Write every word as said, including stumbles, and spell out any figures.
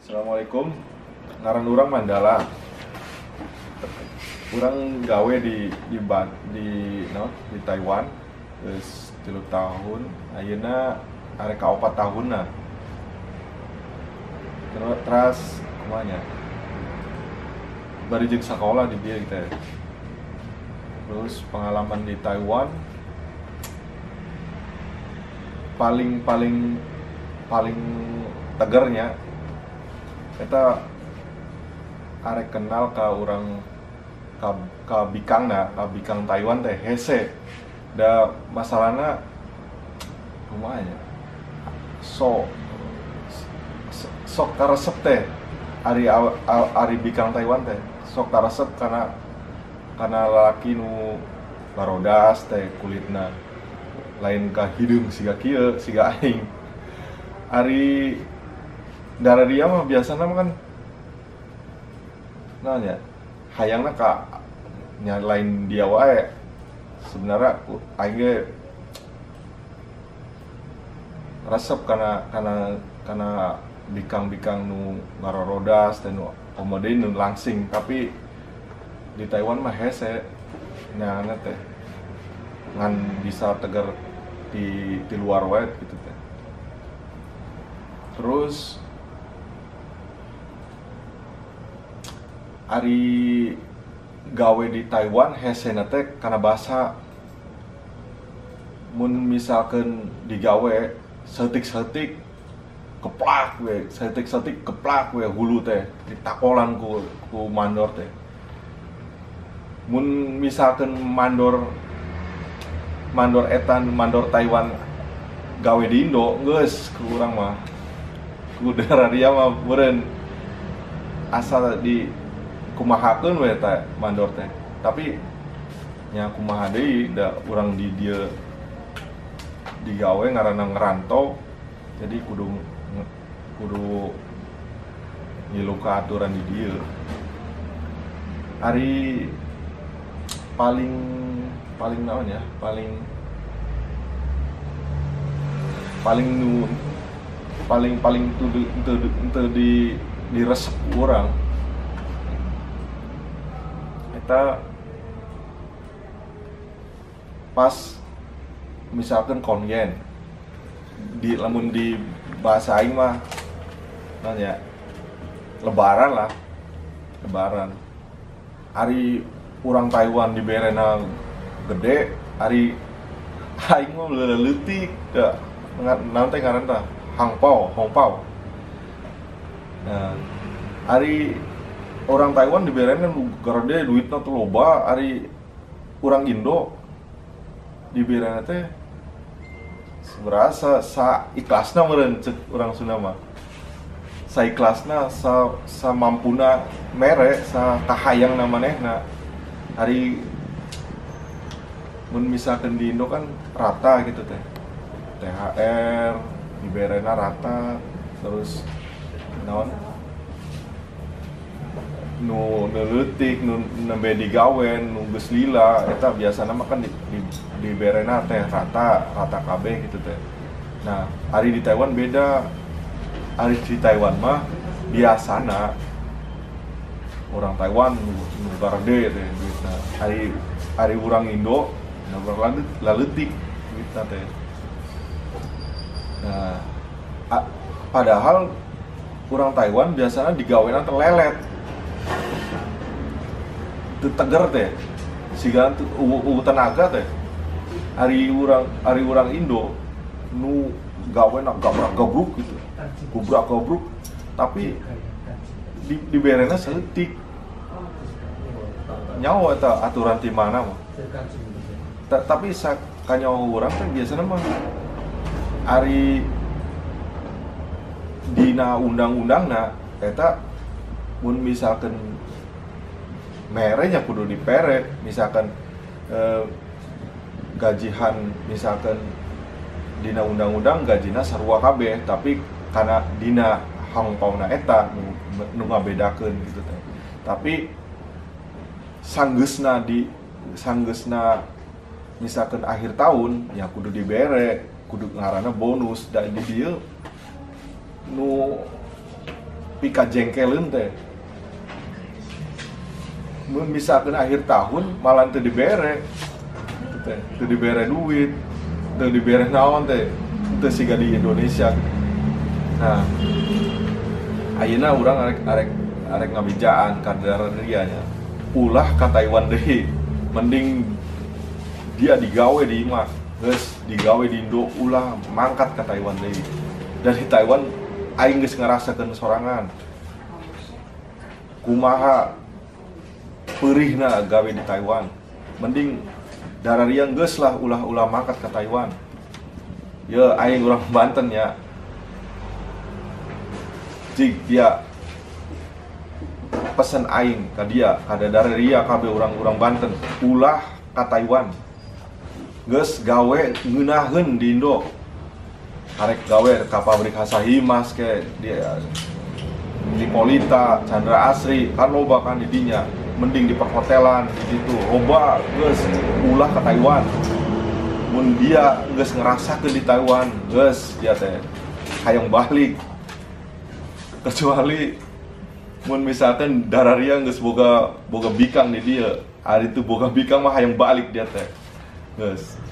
Assalamualaikum. Ngaran urang Mandala. Urang gawe di di di no, di Taiwan geus tilu tahun. Ayeuna arek ka opat tahunna. Terus kumanya? Bari jeung sakola di dieu teh. Terus pengalaman di Taiwan paling paling paling tegernya kita arek kenal ka orang ka, ka bikangna ka bikang Taiwan teh hese da masalahna kumanya so sok karesep teh ari ari bikang Taiwan teh sok karesep karena karena lalaki nu barodas teh kulitna lain ka hidung siga kieu siga aing ari darah dia mah biasanya kan nanya hayangna ka nyalain dia wae sebenarnya aing resep karena karena karena bikang-bikang nu ngarorodas dan nu komode nu langsing tapi di Taiwan mah hese nyana teh ngan bisa tegar di di luar wae gitu teh. Terus ari gawe di Taiwan hesena teh karena bahasa mun misalkan digawe setik-setik keplak we setik-setik keplak we hulu teh ditakolan ku ku mandor teh mun misalkan mandor mandor etan mandor Taiwan gawe di Indo geus kurang mah ku darah dia mah beureun asal di kumahakeun we teh mandor teh tapi nya kumaha deui da urang di dieu digawe ngaranna ngerantau jadi kudu kudu ngilu ka aturan di dieu ari paling paling naon ya paling paling nu paling paling tuh itu di di resep orang kita pas misalkan kongen di lamun di bahasa aing mah nanya lebaran lah lebaran hari orang Taiwan di berena gede hari aing mah leutik da nanti ngaran tah hangpao hongpao nah hari orang Taiwan di berena garode duitna tuh loba hari orang Indo di berena teh berasa sa ikhlasna meureun ceuk urang Sunda mah sa ikhlasna sa sa mampuna mere sa kahayangna manehna hari mun misalkan di Indo kan rata gitu teh T H R di berena rata terus naon nu leutik nu nembe digawen nu geus lila eta biasana mah kan di, di, di berena teh rata rata kabeh gitu teh. Nah, hari di Taiwan beda. Hari di Taiwan mah biasana orang Taiwan nu garede teh duitna. Hari hari urang Indo nu laleutik duitna teh. Nah, a, padahal orang Taiwan biasanya digawena terlelet itu teger teh siga u tenaga teh hari urang hari urang Indo nu gawena gabrak gabruk gitu gubrak gabruk tapi di di berena seutik nyawa eta aturan ti mana mah tapi sakanyawa urang teh biasana mah hari dina undang-undangna eta mun misalkan merenya kudu diperet misalkan eh, gajihan misalkan dina undang-undang gajina sarua kabeh tapi karena dina hangpauna eta nu, nu ngabedakeun gitu teh tapi sanggeusna di sanggeusna misalkan akhir tahun ya kudu dibere kudu ngaranna bonus dan di dieu nu pika jengkelin teh. Mun misalkan akhir tahun malah teu dibere. Teh, teu dibere duit, teu dibere naon teh. Teu siga di Indonesia. Nah, ayeuna urang arek arek arek ngabijaan kadar dia nya. Ulah ka Taiwan deui. Mending dia digawe di imah, geus digawe di Indo ulah mangkat ka Taiwan deui. Dari Taiwan aing geus ngarasakeun sorangan. Kumaha peurihna gawe di Taiwan. Mending dararian geus lah ulah-ulah mangkat ke Taiwan. Ya aing urang Banten ya. Jig dia pesen aing ka dia, kada dararia kabeh urang-urang Banten ulah ka Taiwan. Geus gawe ngeunaheun di Indo. Arek gawe ka pabrik Hasahimas ke dia Lipolita, Chandra Asri, kan loba kan di dinya. Mending di perhotelan di situ loba geus ulah ke Taiwan. Mun dia geus ngerasakeun di Taiwan, geus dia teh hayang balik. Kecuali mun misalkan dararia geus boga boga bikang di dia, ari itu boga bikang mah hayang balik dia teh. Geus